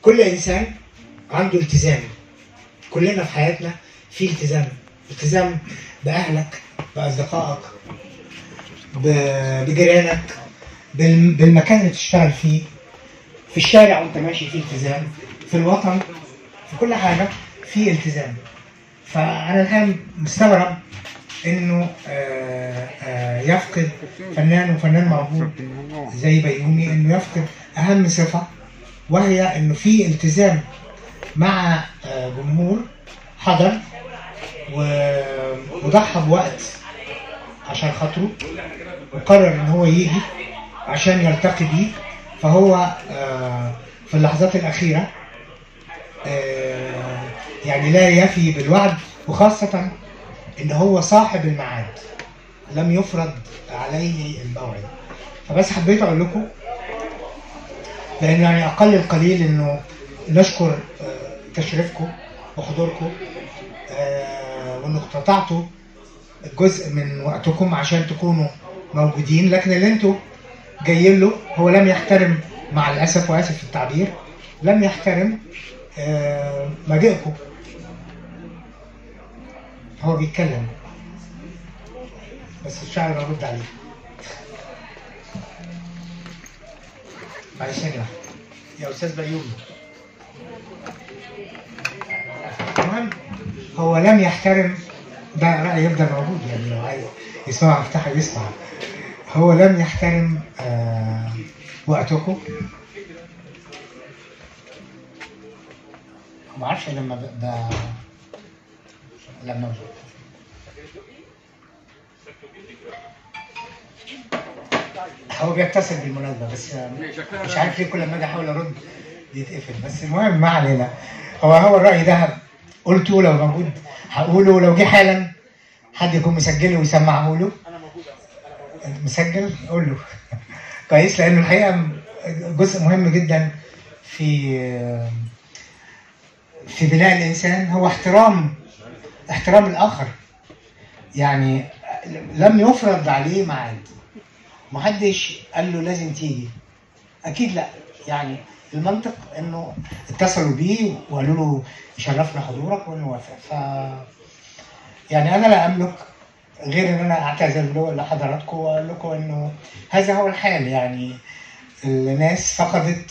كل انسان عنده التزام. كلنا في حياتنا في التزام باهلك، باصدقائك، بجيرانك، بالمكان اللي تشتغل فيه، في الشارع وانت ماشي في التزام، في الوطن، في كل حاجه في التزام. فانا الان مستغرب انه يفقد فنان موهوب زي بيومي، انه يفقد اهم صفه، وهي انه في التزام مع جمهور حضر وضحى بوقت عشان خاطره، وقرر ان هو يجي عشان يلتقي بيه. فهو في اللحظات الاخيره يعني لا يفي بالوعد، وخاصه ان هو صاحب الميعاد، لم يفرض عليه الموعد. فبس حبيت اقول لكم، لان يعني اقل القليل انه نشكر تشريفكم وحضوركم، وانه اقتطعتوا جزء من وقتكم عشان تكونوا موجودين. لكن اللي انتوا جايين له هو لم يحترم، مع الاسف واسف في التعبير، لم يحترم مجيئكم. هو بيتكلم بس الشعر برد عليه. معلش يا استاذ بيومي. المهم هو لم يحترم، ده رأي يفضل موجود، يعني لو عايز يسمع افتحه يسمع. هو لم يحترم وقتكم. ما اعرفش لما هو بيتصل بالمناسبة، بس مش عارف ليه كل ما اجي احاول ارد يتقفل. بس المهم ما علينا. هو الرأي ده قلته، لو موجود هقوله، لو جه حالا حد يكون مسجله ويسمعه له. مسجل قول له كويس، لانه الحقيقه جزء مهم جدا في بناء الانسان هو احترام الاخر. يعني لم يفرض عليه ميعاد، محدش قال له لازم تيجي، اكيد لا. يعني المنطق انه اتصلوا بيه وقالوا له يشرفنا حضورك وانه وافق. يعني انا لا املك غير ان انا اعتذر لحضراتكم واقول لكم انه هذا هو الحال. يعني الناس فقدت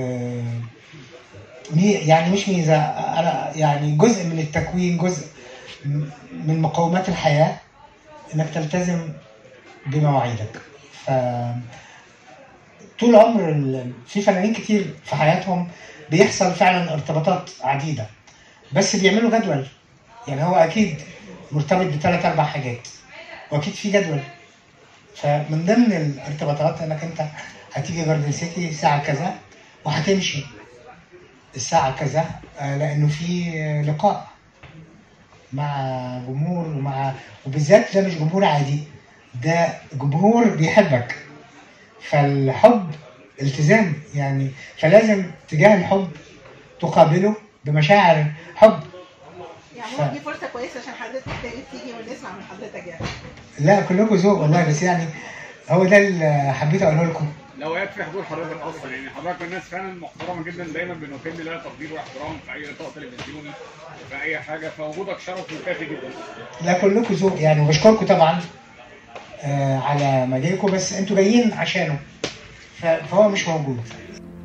يعني مش ميزه، انا يعني جزء من التكوين، جزء من مقومات الحياه انك تلتزم بمواعيدك. ف طول عمر في فنانين كتير في حياتهم بيحصل فعلا ارتباطات عديده، بس بيعملوا جدول. يعني هو اكيد مرتبط بثلاث اربع حاجات، واكيد في جدول. فمن ضمن الارتباطات انك انت هتيجي جاردن سيتي الساعه كذا وهتمشي الساعه كذا، لانه في لقاء مع جمهور، وبالذات ده مش جمهور عادي، ده جمهور بيحبك. فالحب التزام يعني، فلازم تجاه الحب تقابله بمشاعر حب. يعني دي فرصه كويسه عشان حضرتك تيجي ونسمع من حضرتك. يعني لا كلكم ذوق والله، بس يعني هو ده اللي حبيت اقوله لكم. لو يكفي حضور حضرتك اصلا، يعني حضرتك من الناس فعلا محترمه جدا، دايما بنكن لها تقدير واحترام في اي لقاء تلفزيوني، في اي حاجه، فوجودك شرف وكافي جدا. لا كلكم ذوق يعني، وبشكركم طبعا على مجيئكم، بس انتوا جايين عشانه، فهو مش موجود.